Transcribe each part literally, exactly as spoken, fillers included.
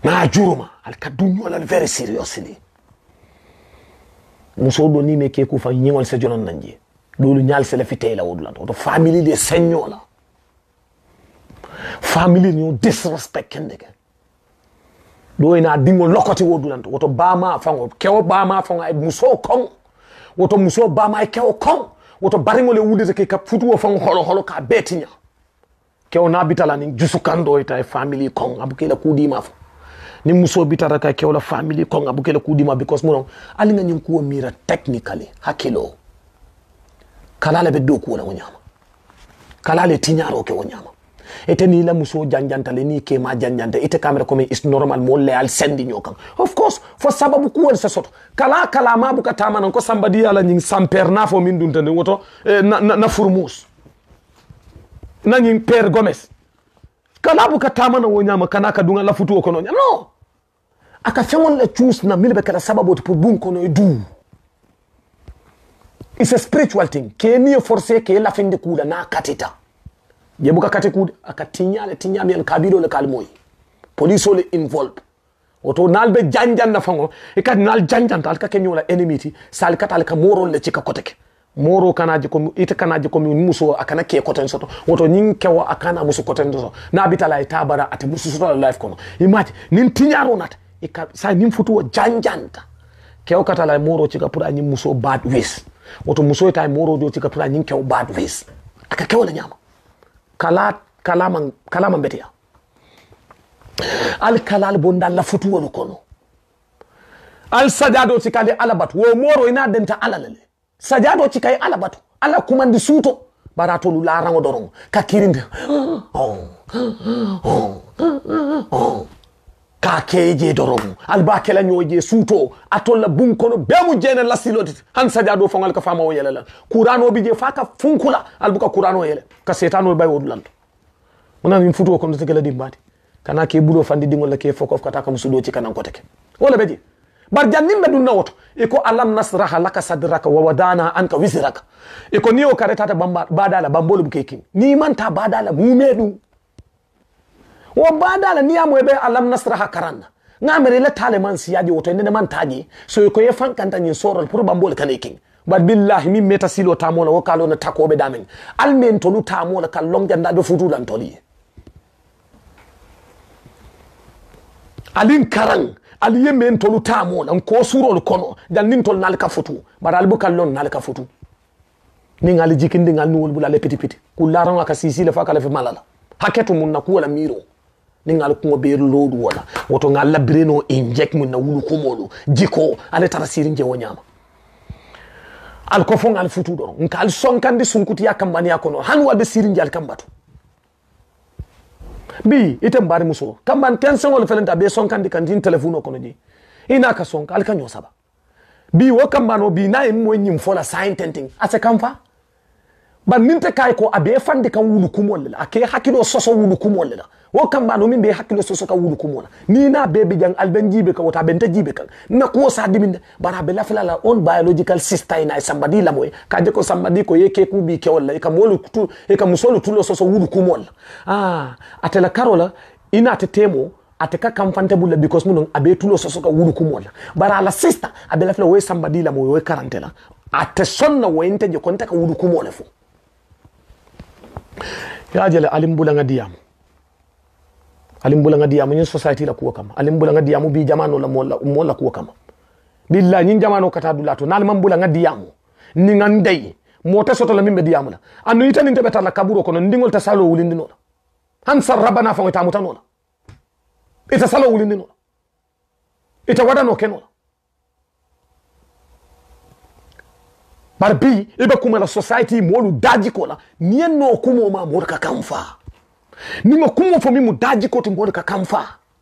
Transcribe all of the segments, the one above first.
na juruma al kadunyo la very seriously muso do ni me ke ku fa nyingol se jonon nanje dolu nyal se la fi tay la wodula to family de senyola family ni disrespect kendeke do ina dingo lokoti wodula to woto bama fango kewo bama fango ay muso kon woto muso bama ay kewo kon woto baringole wudete ke ka futu wo fango holo holo ka betinya kewo na bitala ni jusu kando ita family kon abuke la kudi ma ni muso bitara ka kewo la family kon abuke la kudi ma because muno alinga nyin ko mira technically hakilo kalala be do ko la wonyama kalale tinyaro ke wonyama ete ni la muso janjanta le ni ke ma janjanta ite camera comme is normal mo le al sendi nyokan of course for sababu ko won soto kala kala ma buka tamana ko sambadi ala nyin samper na fo min dunta woto eh, na, na, na furmus na nyin per Gomez kala buka tamana wonyama kana ka dunga la futu ko no no aka femon le choose na milbe kala sababu pour bun ko no du it's a spiritual thing ke ni forcer ke la fin de kuda na katita yebuka kate kud akatinya le tinya mi kabilo le kalmoy police le involved oto nalbe janjan na fango e kad nal janjan tal ka kenyola enemy ti sal katal ka moro le cika koteke moro kanaji ko ite kanaji ko muso akana ke koten soto oto nyin kewa akana muso koten so na bitala e tabara ate muso soto life kono imagine nin tinyaro nat e ka sa nim futu janjanta kew katala moro cika pura nyin muso bad ways oto muso tay moro do cika pura nyin kew bad ways aka kew la nyama kala kalaman kalaman betia al kalal bonda la futu wonu kono al sajado tikali alabat wo moro ina denta alalale sajado tikai alabat ala kumandi suto barato lu la rango doron ka kirinde oh oh oh ka keje doron al bakela nyoje suto atolla bun kono bemu jene la siloti han sajado fongal ka fama o yelela qur'ano bije faka funkula al buka qur'ano yele ka setano bay wodulanto mona min futo kono tegela dimbati kana ke bulo fandi dingol la ke fokof kata kam sudo ci kanan ko teke wala beji bar jannim be dunna woto iko alam nasraha laka sadraka wa wadana anka wisraka iko niyo kareta ta bamba badala bambolo bukekin ni manta badala mumedu wo badala ni amwe be alam nasraha karanna ngamere la taleman siyaji woto ne man taji so ko ye fankanta ni sorol pour bambol kanekin bad billahi min meta silo tamola wo kalo na takobe damen almen to lu tamola kal longa nda do futu dan toli alin karang aliye men to lu tamola ko surol kono dan nin tol nalka futu baral bu kallon nalka futu ni ngali jikindi ngal nuwol bula le piti piti kularan aka sisi le fakala fi malala haketu mun na kuwala miro ni ngal ko be load wala woto ngal la breno inject mun na wulu ko modu jiko ale tara sirin je wonyama al ko fon al futu do ngal sonkandi sunkuti yakambani yakono han wade sirin jal kambatu bi ite mbari muso kamban kensen wala felenta be sonkandi kan din telephone kono ji ina ka sonka al kanyo saba bi wo kambano bi na em mo nyim fola sign tenting ase kamfa ban ninte kay ko abe fande kan wulu kumol la ake hakilo soso wulu kumol la wo kambano min be hakilo soso ka wulu kumola ni na bebe jang alben jibe ka wota benta jibe kan na ko sa diminde bara be la fala la on biological sister ina somebody la moy ka je ko somebody ko yeke ku bi ke wala e ka molu tu e ka musolu tulo soso wulu kumol ah atela karola ina tetemo ateka kamfante bulla because munon abe tulo soso ka wulu kumola bara la sister abe la fala we somebody la moy we karantela ate sonna wente je konta ka wulu kumola fu ya jele alimbula ngadiyam alimbula ngadiyamu nyin society la kuwa kama alimbula ngadiyamu bi jamano la mola mola kuwa kama billahi nyin jamano kata dulato nal mambula ngadiyamu ni ngandai mota soto la mimbe diyamu la anu itani ntebeta la kaburo kono ndingol ta salo wulindi no han sarabana fa ngata mutano la ita salo wulindi no ita wada no keno barbi ibe kuma la society molu daji kola nien no kumo ma morka kamfa ningo kumo fo mi mu daji ko timbo ka kamfa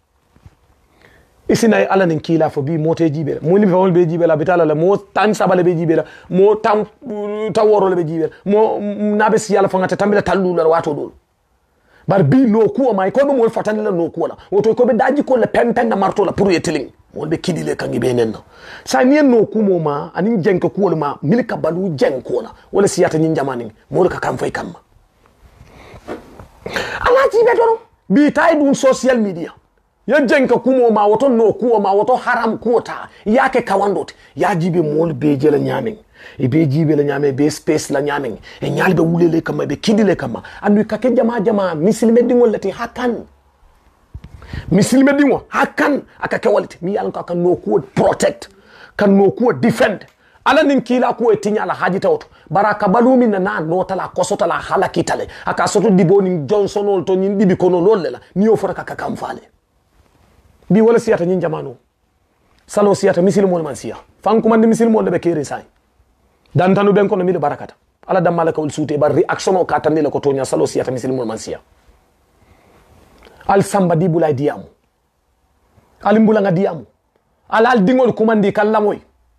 isina ala nin kila fo bi mote jibe mo ni fawol be jibe la bitala la mo tan sabale be jibe la mo tam taworo le be jibe mo nabe si yalla fo ngata tambila tallu la wato dol bar bi no kuo mai ko be mo fatani la no kuo la woto ko be daji ko le pempen na marto la pour yeteling mo be kidile kangi be nenno sa nien no kumo ma anin jenko kuo ma milka balu jenko la wala siyata nyin jamani mo ka kamfa kamma ala jibe dono bi tay dun social media ya jenka kumo ma woto no kuo ma woto haram kuota yake kawandot ya jibe mol be jela nyamin e be jibe la nyame be space la nyamin e nyalbe wulele kama be kidile kama andu kake jama jama misilme dingol lati hakan misilme dingo hakan akake walti mi yalla ka no kuo protect kan no kuo defend ala nin kila ko etinya la haji tawto baraka balumi na na no tala kosota la hala kitale aka soto diboni Johnson ol to nyin dibi kono lolle la ni o fota ka kam fale bi wala siyata nyin jamano salo siyata misil mol man siya fan kuma ndi misil mol be kere sai dan tanu ben kono mi barakata ala dam malaka ul suute bar reaction o katande la ko tonya salo siyata misil mol man siya al samba di bulay diamu al mbula nga diamu al al dingol kumandi kallamoy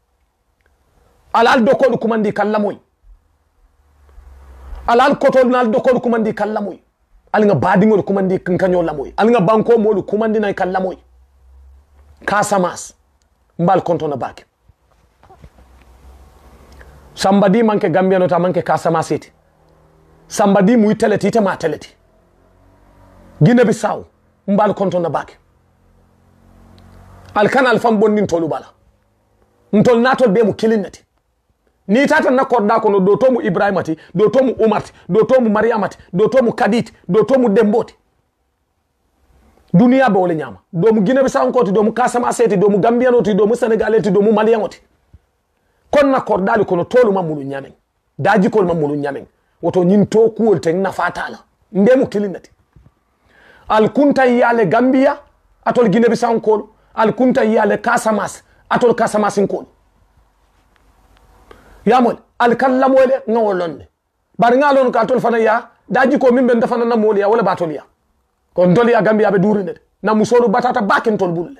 alal dokol kumandi kallamoy alal kotol nal dokol kumandi kallamoy al nga badingol kumandi kankanyo lamoy al nga banko molu kumandi nay kallamoy Casamas mbal konto na bak somebody manke Gambia no ta manke Casamas eti somebody muy teleti te ma teleti Guinea Bissau mbal konto na bak al kanal fam bondin tolu bala ntol natol be mu kilinati ni tata na kodda kono do tomu Ibrahimati do tomu Umarti do tomu Mariamati do tomu Kadit do tomu Demboti dunia be wole nyama do mu Guinea Bissau ko do mu Casamance eti do mu Gambia no ti do mu Senegal eti do mu Mali ngoti kon na kodda kono tolu mamulu nyamen daji kol mamulu nyamen woto nyin to kuol ten na fatala mbe mu kilinati al kunta yale Gambia atol Guinea Bissau ko al kunta yale Casamance atol Casamance ko yamol al kallamole ngawolonde bar ngalon ka tol fana ya daji ko mimbe ndafana na moliya wala batoliya ko ndoliya Gambia be durinde na musolu batata bakin tol bulle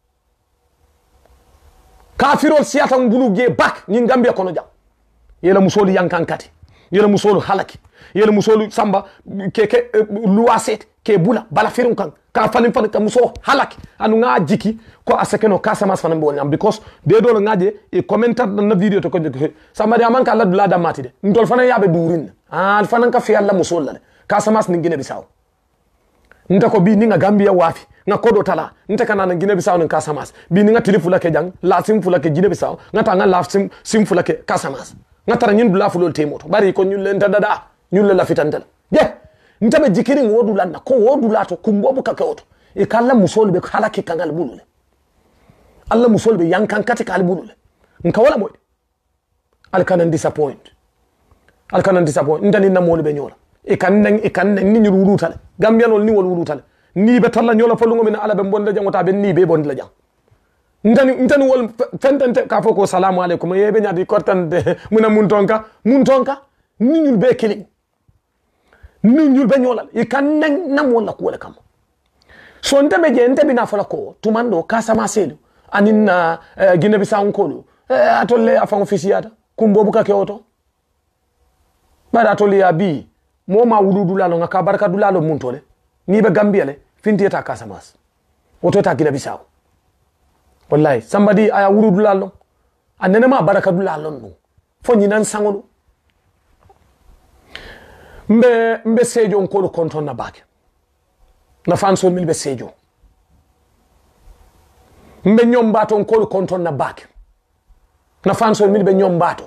kafirol siyata mbulu ge bak ni Gambia kono jam yela musolu yankankati yela musolu halaki yela musolu samba ke ke luaset ke bula bala firun kan ka fanin fan ka muso halaki anu nga jiki ko asekeno Casamance fanan bo nyam because de do ngaje e commentaire na video to ko samba ya manka la dula da matide ndol fanan yabe durin ah fanan ka fi alla musol la Casamance ni Guinea Bissau nta ko bi ni nga Gambia wafi nga kodo tala nta kana na Guinea Bissau ni Casamance bi ni nga tilifula ke jang la simfula ke Guinea Bissau nga ta nga la sim simfula ke Casamance nga tara nyin dula fulol temoto bari ko nyul len dada nyul la fitantal je ntabe jikiri ngodu lanna ko wodu lato kumbobu kakeoto e kala musol be halaki kangal bulule alla musol be yankan kati kal bulule nka wala moy al kanan disappoint al kanan disappoint ndani na moli be nyola e kan nan e kan nan ni nyuru rutale gambianol ni wol rutale ni be talla nyola falungo min ala be bonda jangota be ni be bonda jang ndani ndani wol fentante ka foko salamu alaikum yebe nyadi kortande muna muntonka muntonka ni nyul be killing ni nyul be nyolal e kan nan nam wala ko wala kam so ndeme je ndebe na fala ko tumando Casamance lu anin uh, Guinea Bissau ko uh, atolle afan officiata kumbobu ka keoto bada atolle ya bi mo ma wuludu lalo ngaka barka dulalo muntole ni be Gambia le finti ta Casamance woto ta Guinea Bissau wallahi somebody aya wuludu lalo anene ma baraka dulalo no fo nyinan sangolo mbe mbe sejo nkolo konton na bake na fanso mil be sejo mbe nyombato nkolo konton na bake na fanso mil be nyombato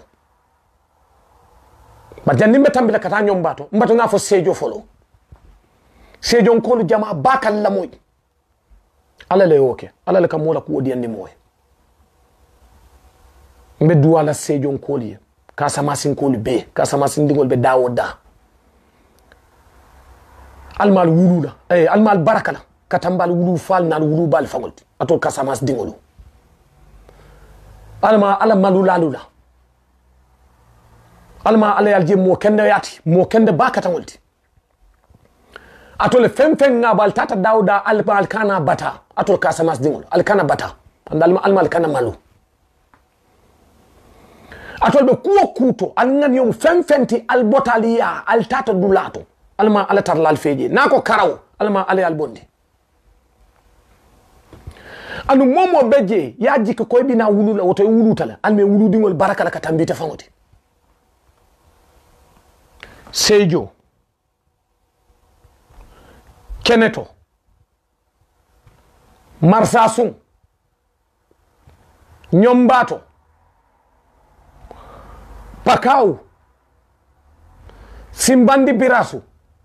majani mbe tambila kata nyombato mbato ngafo sejo folo sejo nkolo jama baka la moy ala le yoke ala le kamola ku odi andi moy mbe duwala sejo nkolo Casamance nkolo be Casamance ndingol be dawoda almal wulula eh almal barakala katambal wulu fal nal wulu bal fangolti ato Casamance dingolu alma ala malula lula alma ala yalje mo kende yati mo kende bakata ngolti ato le fem fem ngabal tata dawda alba alkana bata ato Casamance dingolu alkana bata andalma alma alkana malu ato be kuo kuto alngan yom fem fenti albotaliya altata dulato alma ala tarlal feje nako karaw alma ala albondi anu momo beje ya jikko koy bina wulula woto wulutala alme wuludingol barakala katambita fangoti sejo keneto marsasun nyombato pakau simbandi birasu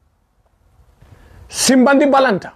simbandi balanta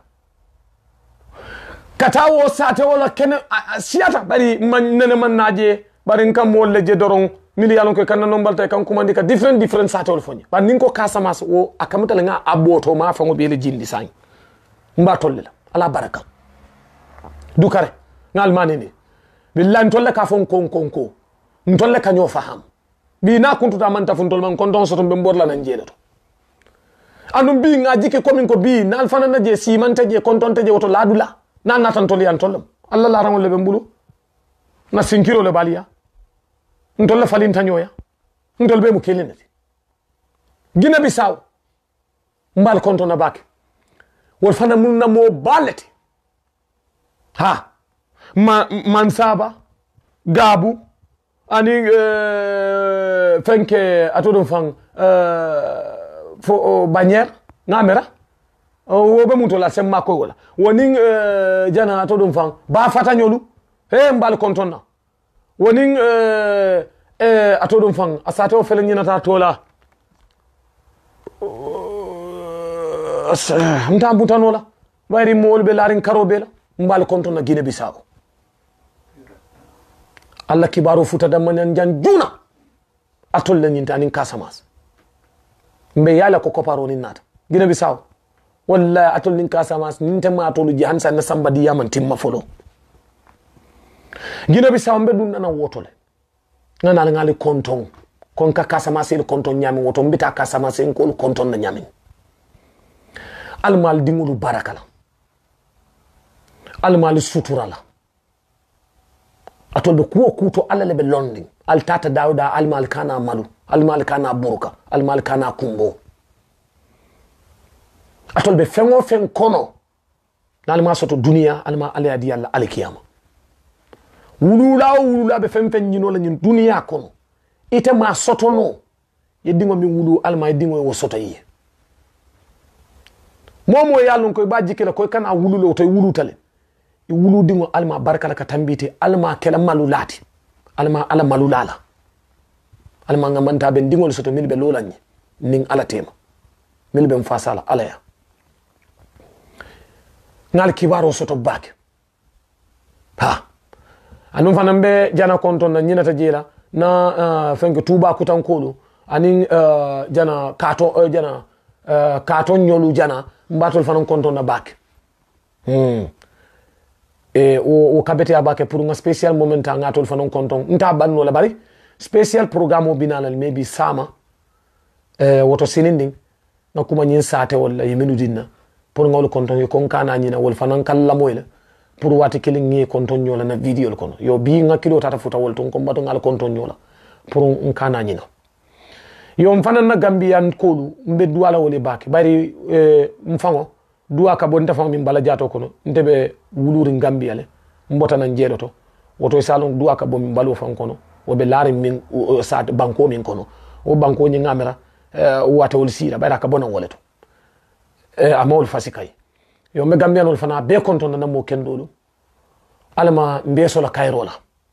katawo sate wala kene siata bari man nene man naje bari ngam wolle je doron miliyalon ko kan non balta kan kuma ndika different different sate wala fonni ba ninko kasamas wo akamata la nga aboto ma fango be le jindi sang mba tolle la ala baraka dukare ngal manene billahi tolle ka fon kon kon ko ntolle ka nyo faham bi na kuntu ta man ta fon tol man kon don soto be mbor la nan jeedato andum bi nga jike komin ko bi nal fanana je simanta je kon ton je woto ladula nan natan tol yan tolam Allah la rango le be mbulu na sinkiro le baliya ntol la falin tanyoya ntol be mu kelenati gina bisaw mbal konto na bak wol fana mun na mo balete ha ma mansaba gabu ani euh, fenke atodum fang euh, fo bannière ngamera wo be muto la semma ko wala woning uh, jana atodum fang ba fata nyolu he mbal kontonna woning uh, uh, atodum fang asate o fele nyina ta tola uh, mta butanola bayri mol be larin karobe la mbal kontonna Guinée Bissau Allah kibaro futa damman jan juna atol la nyinta nin Casamance mbe yala ko koparo ni nata Guinée Bissau wallahi atol nin Casamance nin tema atolu jihan sa na sambadi yaman timma folo Guinée Bissau mbe dun nana wotole ngana ngali konton kon ka Casamance le konton nyami woto mbita Casamance en ko konton na nyami almal dingulu barakala almal suturala atol be kuwo kuto alla le be londing al tata dawda almal kana malu almal kana burka almal kana kumbo atol be fengo fen kono nalma soto dunia alma ala adi alla alkiyama wulula wulula be fen fen nyino la nyin dunia kono ite ma soto no yedingo mi wulu alma yedingo wo soto yi momo yalon koy ba jikela koy kana wululo to wulutale wulu dingo alma barkala ka tambite alma kela malulati alma ala malulala alma ngamanta ben dingol soto milbe lolanye ning ala tema milbe mfasala ala ya ngal kibaro soto bak ha anum fanambe jana konton na nyinata jela na uh, fenke tuba kutankolo anin uh, jana kato uh, jana uh, kato nyolu jana mbatol fanan konton na bak hmm e o o kabete abake pour un spécial moment ngatol fanon konton nta banno la bari spécial programme binalal maybe sama e woto sininding na kuma nyin sate wala yemenu dinna pour ngol konton ko kana nyina wol fanan kala moyla pour wati kili ngi konton nyola na video kono yo bi ngakilo tata futa wol ton ko mbato ngal konton nyola pour un kana nyina yo mfanan na gambian kolu mbe duwala wole baki bari e mfango duwa ka bonta fam min bala jato kono ndebe wuluri Gambia le mbota nan jeedoto woto salon duwa ka bom min balu fam kono wobe laari min sa banko min kono o banko ni ngamera uh, wata wol sira bayra ka bona woleto e uh, amol fasikay yo me Gambia non fana be konton na mo kendolu alma mbeso la kayrola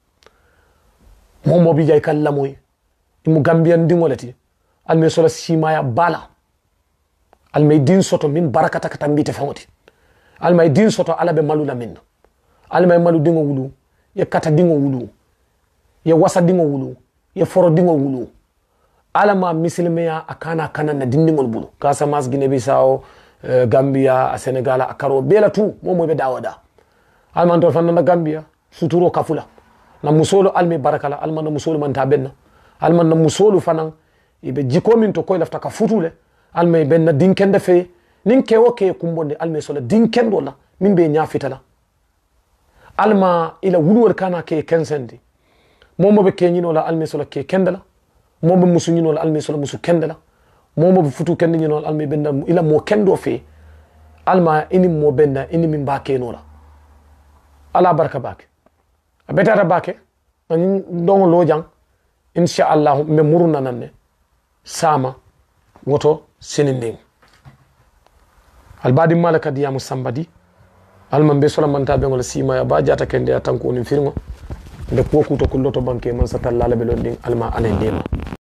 momo bi jay kala moy imu Gambian dingolati alme so la simaya bala almay din soto min barakata kata mbite famoti almay din soto alabe malu la min almay malu dingo wulu ye kata dingo wulu ye wasa dingo wulu ye foro dingo wulu alama mislimeya akana kana na dindingol bulu Casamance Guinée Bissau uh, Gambia a Senegal a karo bela tu momo be dawada alman to fanna Gambia suturo kafula na musolo almi barakala alman na musolo man tabenna alman na musolo fanan ibe jikomin to koy lafta ka futule almay benna dinkende fe nin kewo ke kumbonde almay sola dinkendo la min be nyafitala alma ila wulwor kana ke kensendi momo be kenyino la almay sola ke kendala momo musu nyino la almay sola musu kendala momo be futu kendi nyino la almay benna ila mo kendo fe alma ini mo benna ini min ba keno la ala barka bake abetata bake ani dongo lojang insha Allah me muruna nanne sama woto seninding albadi malaka diyamu sambadi alman be sola manta be ngol sima ya ba jata kende ya tanko ni firmo nde ko kuto kulloto banke man sa tallala be londin alma anen dema